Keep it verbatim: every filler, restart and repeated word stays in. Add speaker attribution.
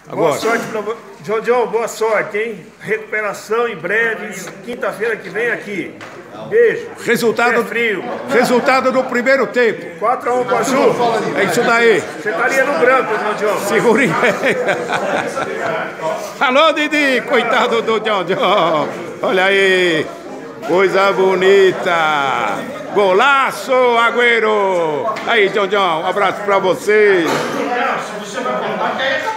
Speaker 1: Agora.
Speaker 2: Boa sorte pra você. John John, boa sorte, hein? Recuperação em breve, quinta-feira que vem aqui. Beijo.
Speaker 1: Resultado,
Speaker 2: é frio.
Speaker 1: Resultado do primeiro tempo.
Speaker 2: quatro a um pro Azul.
Speaker 1: É isso daí.
Speaker 2: Você estaria no branco, John John.
Speaker 1: Segure bem. Alô, Didi. Coitado do John John. Olha aí. Coisa bonita. Golaço, Agüero. Aí, John John. Um abraço pra vocês.